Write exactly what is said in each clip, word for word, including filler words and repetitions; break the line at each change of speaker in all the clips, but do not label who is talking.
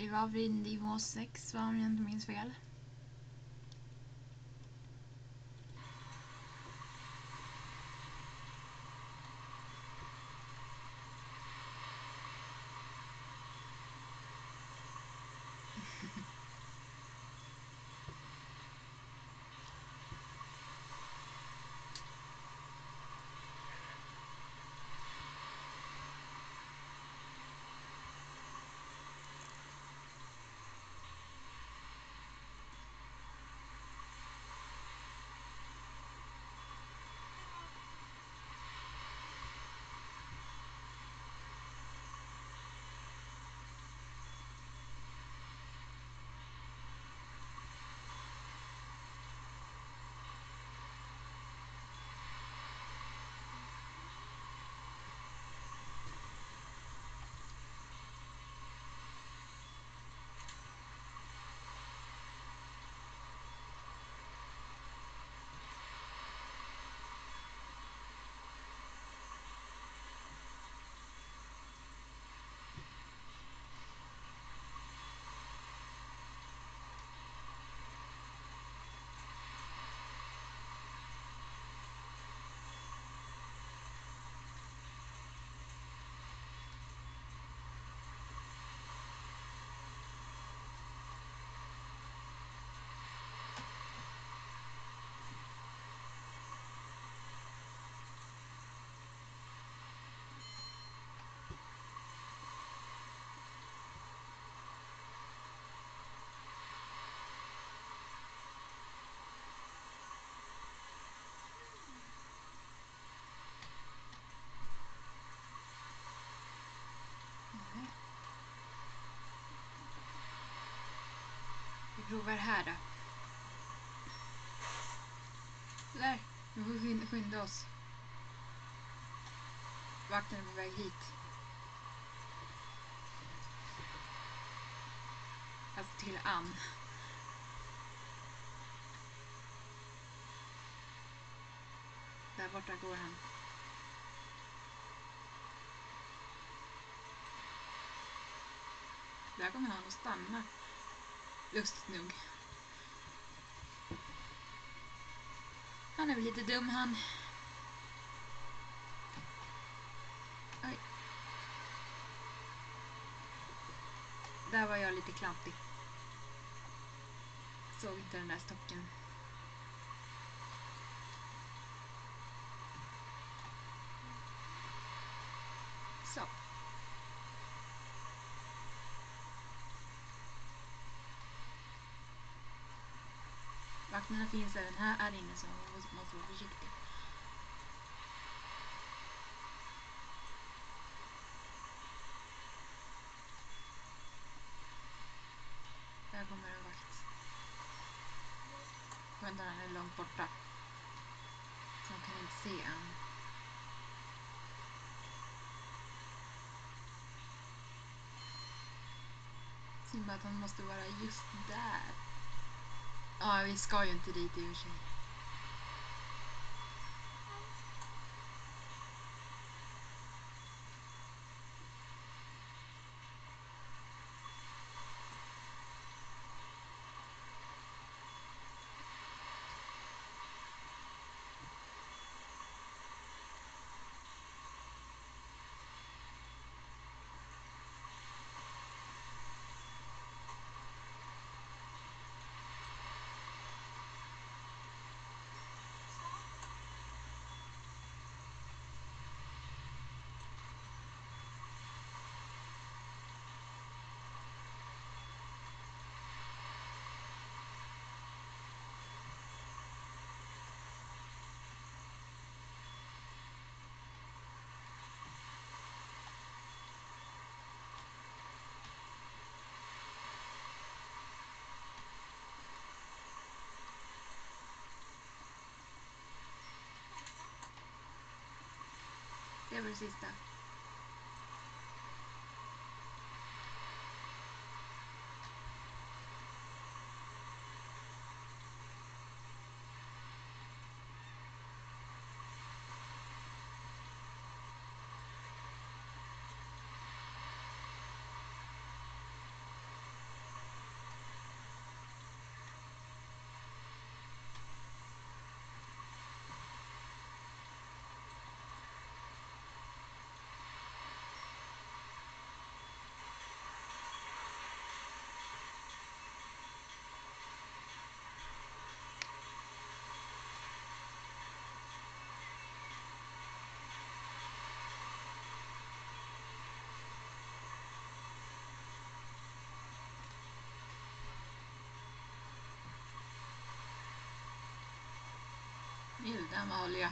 Vi var vid nivå sex, va, om jag inte minns fel. Vi provar här då. Där, vi får skynda, skynda oss. Vakten är på väg hit. Alltså till Ann. Där borta går han. Där kommer han att stanna. Lustigt nog. Han är väl lite dum han. Oj. Där var jag lite klantig. Såg inte den där stocken. Så. Vakterna finns även här, här inne, så man måste vara försiktig. Där kommer en vakt. Vänta, han är långt borta. Så han kan inte se han. Synd bara att han måste vara just där. Ja, vi ska ju inte dit i och för sig. Det var det sista. Milden vad håller jag?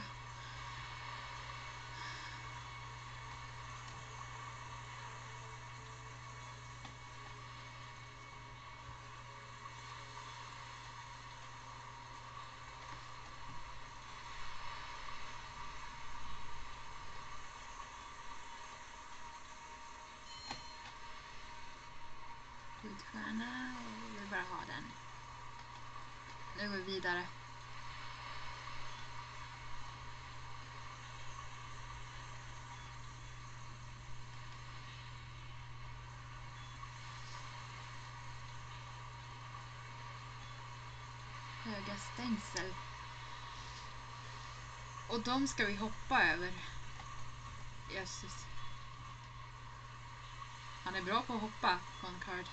Guldstjärna och vi vill bara ha den. Nu går vi vidare. Höga stängsel. Och de ska vi hoppa över. Jesus. Han är bra på att hoppa, Concard.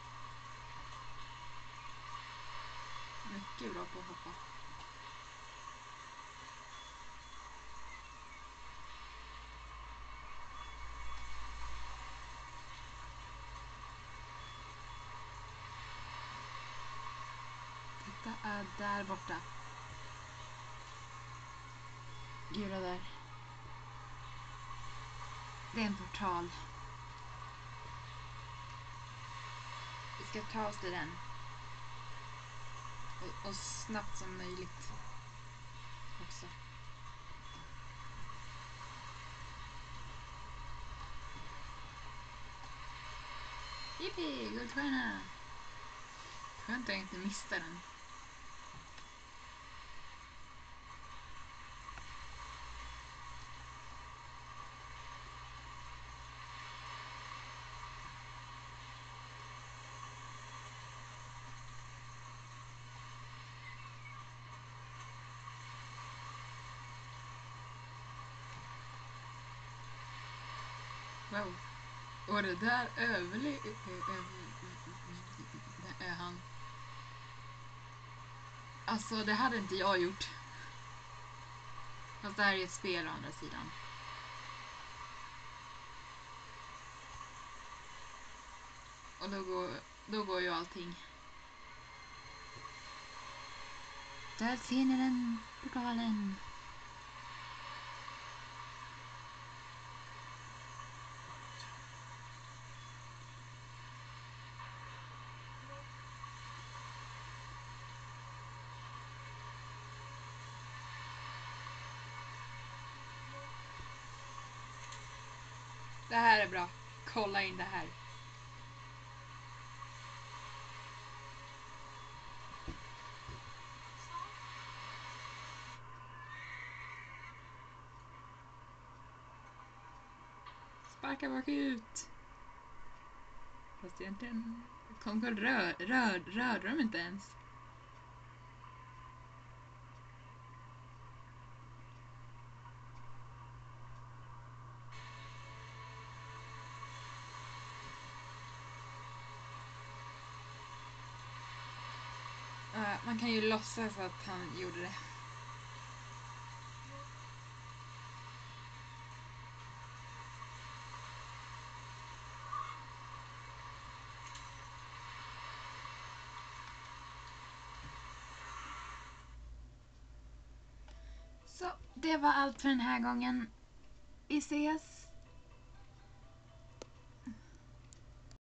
Mycket bra på att hoppa. Titta, är där borta. Gula där. Det är en portal. Vi ska ta oss till den. Och, och snabbt som möjligt. Också. Jippi, guldstjärna. Skönt att jag inte missade den. Wow. Och det där överlevde han. Alltså det hade inte jag gjort. Fast det här är ett spel å andra sidan. Och då går, då går ju allting. Där ser ni den portalen. Det här är bra. Kolla in det här. Sparka bakut. Fast egentligen Concard rör, rör, rörde de inte ens. Uh, man kan ju låtsas att han gjorde det. Så, det var allt för den här gången. Vi ses!